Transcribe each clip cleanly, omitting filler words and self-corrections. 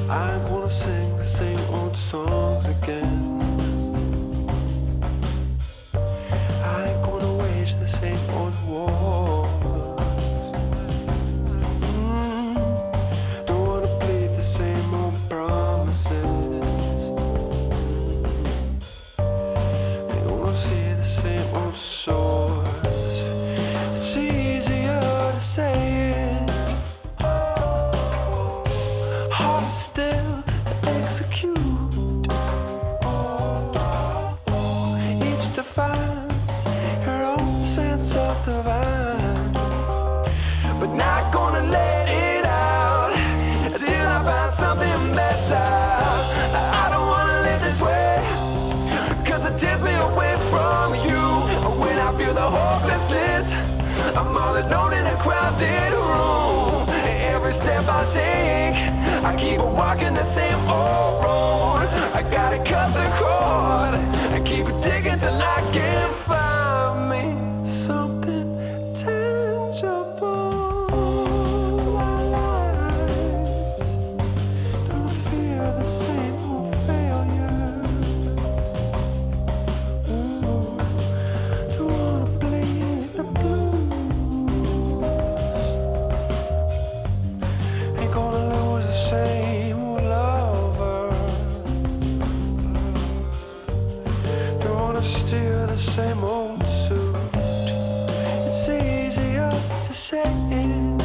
I ain't gonna sing the same old songs again. I ain't gonna wage the same old wars. Don't wanna bleed the same old promises. Ain't gonna see the same old swords. It's easier to say it, harder still to execute. Each defines her own sense of divine, but not gonna let it out until I find something better. I don't wanna live this way, cause it tears me away from you. When I feel the hopelessness, I'm all alone in a crowded room. Every step I take, I keep walking the same old road. I gotta cut the cord and keep digging till I can find me something tangible. My lies don't fear the same old failure. Don't wanna bleed the blues. Ain't gonna lose the same old lover. Don't wanna steal the same old suit. It's easier to say it,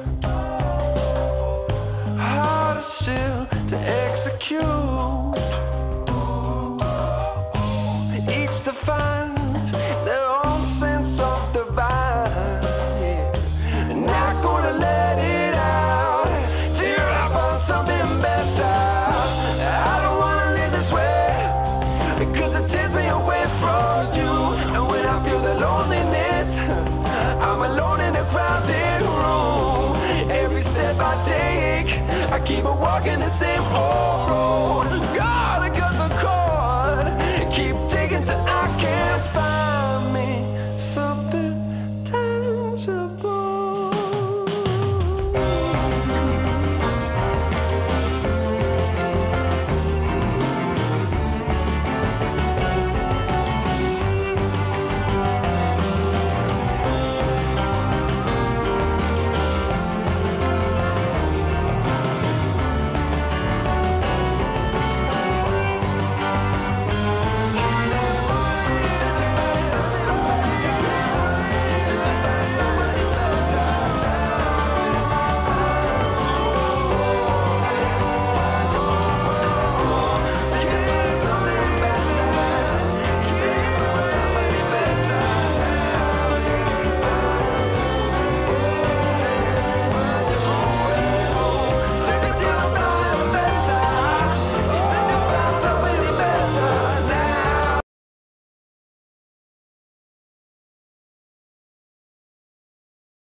harder still to execute. Each defines their own sense of divine. Yeah. Not gonna let it out till I find something better. I don't wanna live this way, because it tears me away from you. And when I feel the loneliness, I'm alone in a crowded room. Every step I take, I keep walking the same old road.